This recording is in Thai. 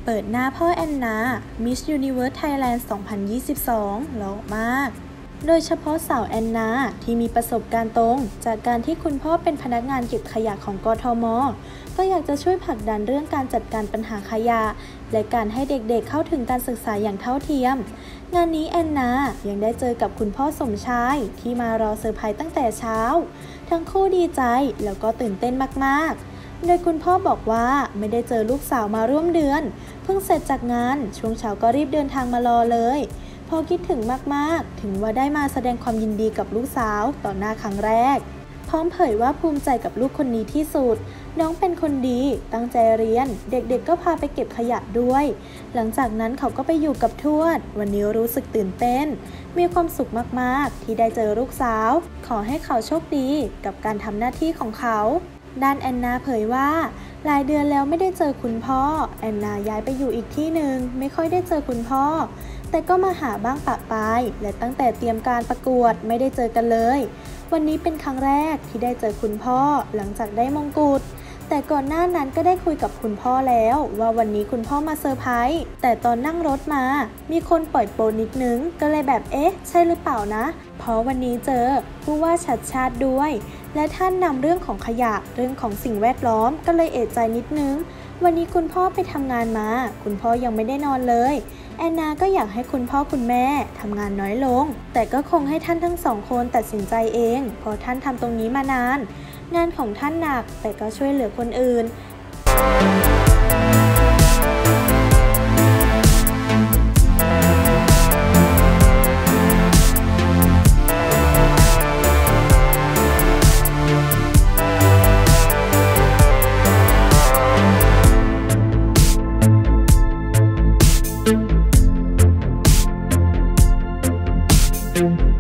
เปิดหน้าพ่อแอนนา Miss Universe Thailand 2022 หล่อมาก โดยเฉพาะสาวแอนนาที่มีประสบการณ์ตรงจากการที่คุณพ่อเป็นพนักงานเก็บขยะของกทม.ก็อยากจะช่วยผลักดันเรื่องการจัดการปัญหาขยะและการให้เด็กๆเข้าถึงการศึกษาอย่างเท่าเทียมงานนี้แอนนายังได้เจอกับคุณพ่อสมชายที่มารอเซอร์ไพรส์ตั้งแต่เช้าทั้งคู่ดีใจแล้วก็ตื่นเต้นมากๆโดยคุณพ่อบอกว่าไม่ได้เจอลูกสาวมาร่วมเดือนเพิ่งเสร็จจากงานช่วงเช้าก็รีบเดินทางมารอเลยพอคิดถึงมากๆถึงว่าได้มาแสดงความยินดีกับลูกสาวต่อหน้าครั้งแรกพร้อมเผยว่าภูมิใจกับลูกคนนี้ที่สุดน้องเป็นคนดีตั้งใจเรียนเด็กๆก็พาไปเก็บขยะด้วยหลังจากนั้นเขาก็ไปอยู่กับทวดวันนี้รู้สึกตื่นเต้นมีความสุขมากๆที่ได้เจอลูกสาวขอให้เขาโชคดีกับการทำหน้าที่ของเขาด้านแอนนาเผยว่าหลายเดือนแล้วไม่ได้เจอคุณพ่อแอนนาย้ายไปอยู่อีกที่หนึ่งไม่ค่อยได้เจอคุณพ่อแต่ก็มาหาบ้างปะปายและตั้งแต่เตรียมการประกวดไม่ได้เจอกันเลยวันนี้เป็นครั้งแรกที่ได้เจอคุณพ่อหลังจากได้มงกุฎแต่ก่อนหน้านั้นก็ได้คุยกับคุณพ่อแล้วว่าวันนี้คุณพ่อมาเซอร์ไพรส์แต่ตอนนั่งรถมามีคนปล่อยโปนิดนึงก็เลยแบบเอ๊ะใช่หรือเปล่านะเพราะวันนี้เจอผู้ว่าชัดชาติด้วยและท่านนำเรื่องของขยะเรื่องของสิ่งแวดล้อมก็เลยเอะใจนิดนึงวันนี้คุณพ่อไปทำงานมาคุณพ่อยังไม่ได้นอนเลยแอนนาก็อยากให้คุณพ่อคุณแม่ทำงานน้อยลงแต่ก็คงให้ท่านทั้งสองคนตัดสินใจเองเพราะท่านทำตรงนี้มานานงานของท่านหนักแต่ก็ช่วยเหลือคนอื่น thank you